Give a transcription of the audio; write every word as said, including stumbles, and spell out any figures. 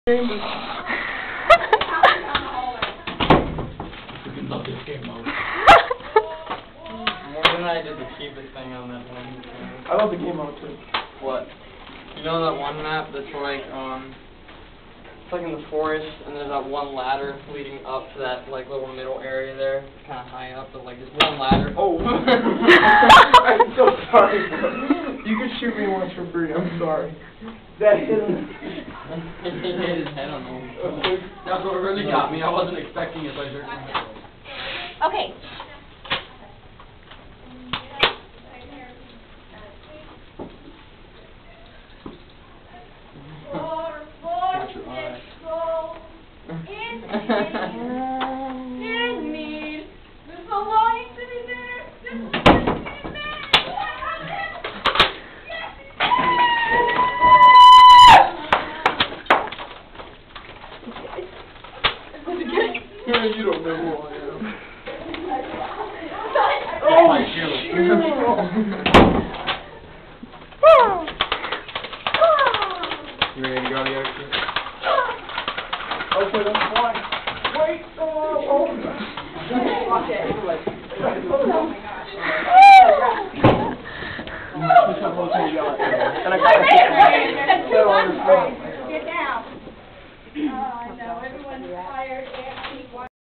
Game love this game mode. More than I did the cheapest thing on that one. I love the game mode too. What? You know that one map that's like um it's like in the forest and there's that one ladder leading up to that like little middle area there. It's kinda high up, but like there's one ladder. Oh I'm so sorry, bro. You could shoot me once for free, I'm sorry. That hit him. He hit his head on me. That's what really got me. I wasn't expecting it, but it hurt my head. Okay. Watch your eyes. You don't know who I am. Oh, shit. You ready to go to the other team? Okay, that's fine. Wait, oh, oh. Okay. Oh my gosh. And I got